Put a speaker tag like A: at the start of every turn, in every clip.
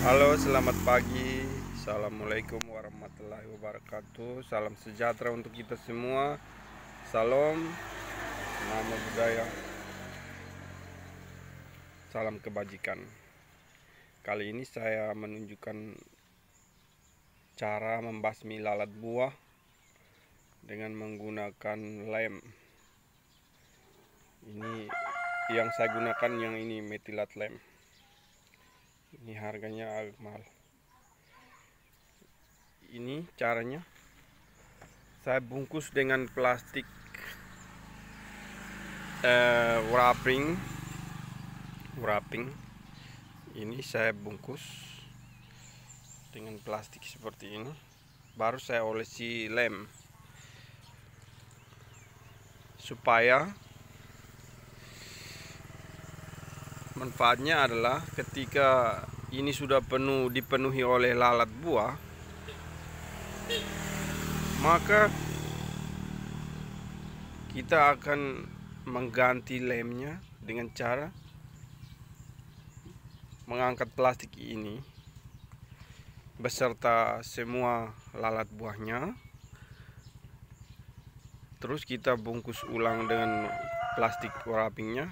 A: Halo, selamat pagi. Assalamualaikum warahmatullahi wabarakatuh. Salam sejahtera untuk kita semua. Salam, nama budaya, salam kebajikan. Kali ini saya menunjukkan cara membasmi lalat buah dengan menggunakan lem. Ini yang saya gunakan, yang ini metilat lem. Ini harganya agak mahal. Ini caranya, saya bungkus dengan plastik wrapping. Ini saya bungkus dengan plastik seperti ini, baru saya olesi lem supaya manfaatnya adalah ketika ini sudah dipenuhi oleh lalat buah, maka kita akan mengganti lemnya dengan cara mengangkat plastik ini beserta semua lalat buahnya, terus kita bungkus ulang dengan plastik wrappingnya,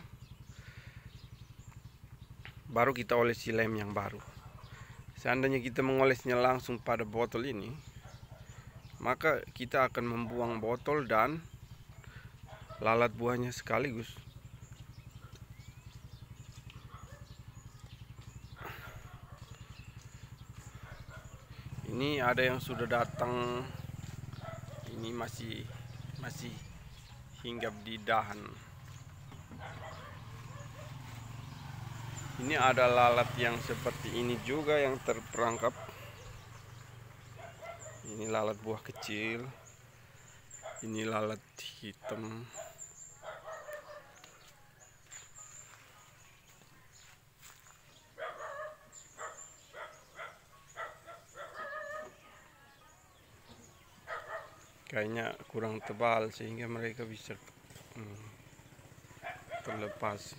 A: baru kita olesi lem yang baru. Seandainya kita mengolesnya langsung pada botol ini, maka kita akan membuang botol dan lalat buahnya sekaligus. Ini ada yang sudah datang, ini masih hinggap di dahan. Ini ada lalat yang seperti ini juga yang terperangkap. Ini lalat buah kecil, ini lalat hitam. Kayaknya kurang tebal sehingga mereka bisa terlepas.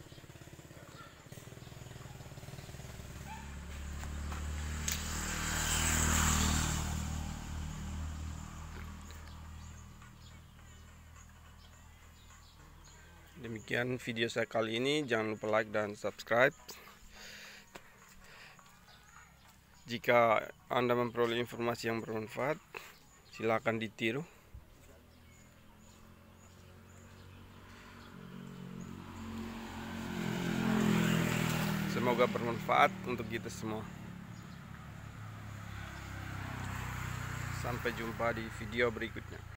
A: Demikian video saya kali ini. Jangan lupa like dan subscribe. Jika Anda memperoleh informasi yang bermanfaat, silakan ditiru. Semoga bermanfaat untuk kita semua. Sampai jumpa di video berikutnya.